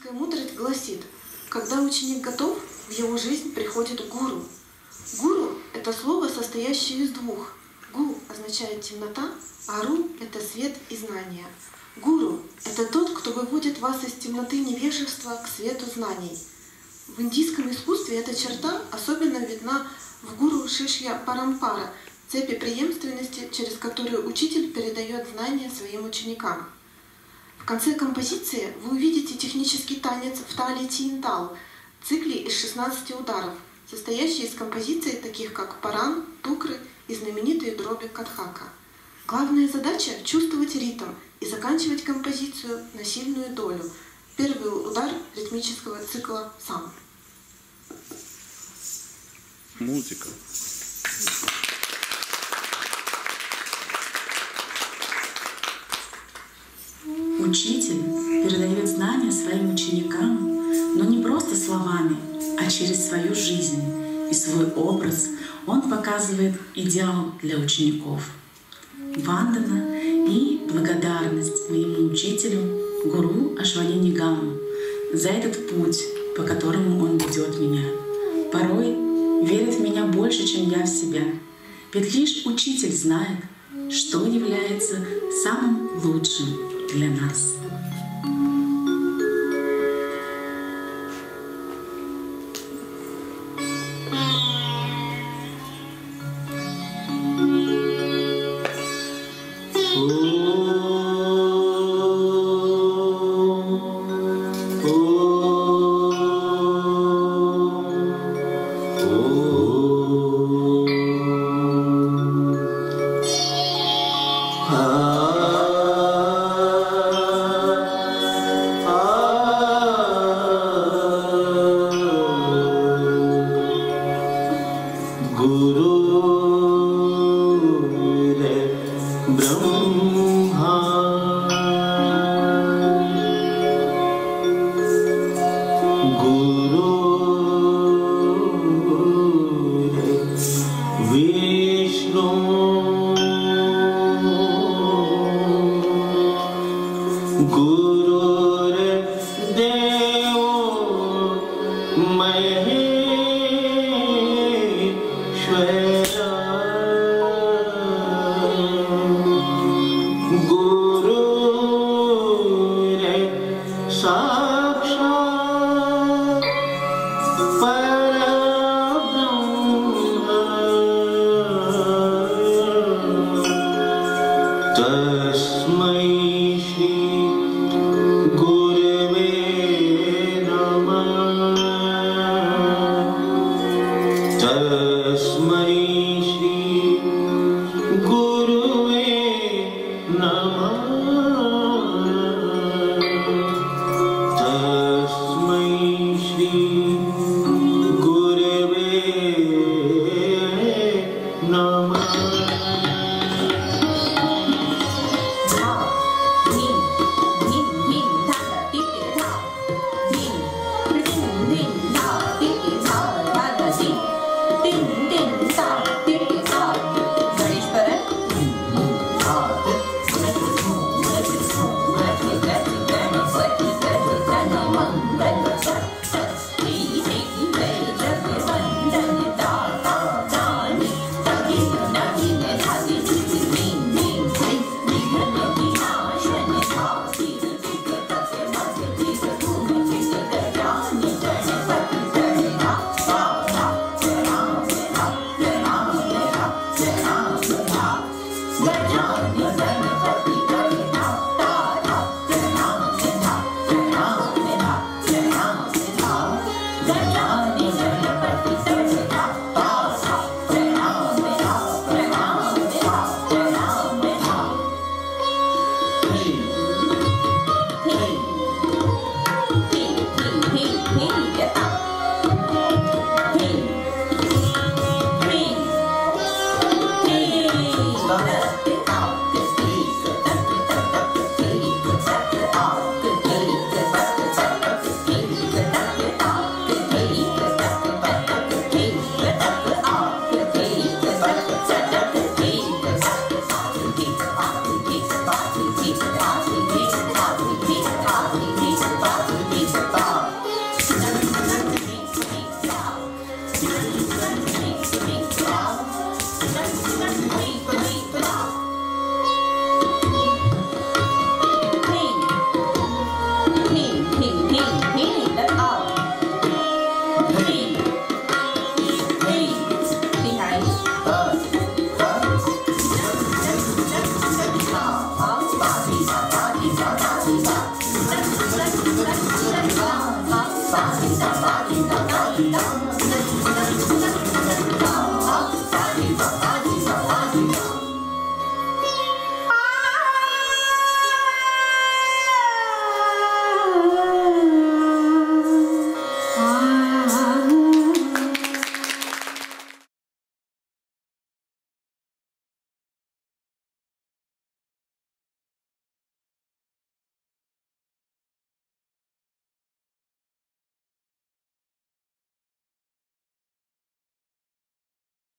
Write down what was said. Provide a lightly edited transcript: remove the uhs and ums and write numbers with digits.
Ведическая мудрость гласит, когда ученик готов, в его жизнь приходит гуру. Гуру — это слово, состоящее из двух. Гу означает темнота, а ру — это свет и знание. Гуру — это тот, кто выводит вас из темноты невежества к свету знаний. В индийском искусстве эта черта особенно видна в гуру Шишья Парампара, цепи преемственности, через которую учитель передает знания своим ученикам. В конце композиции вы увидите технический танец в талии Тиентал, цикле из 16 ударов, состоящий из композиций таких как паран, тукры и знаменитые дроби Катхака. Главная задача — чувствовать ритм и заканчивать композицию на сильную долю. Первый удар ритмического цикла сам. Музыка. Учитель передает знания своим ученикам, но не просто словами, а через свою жизнь и свой образ он показывает идеал для учеников. Вандана и благодарность моему учителю, гуру Ашвани Нигаму, за этот путь, по которому он ведет меня. Порой верит в меня больше, чем я в себя. Ведь лишь учитель знает, что является самым лучшим для нас. Bye.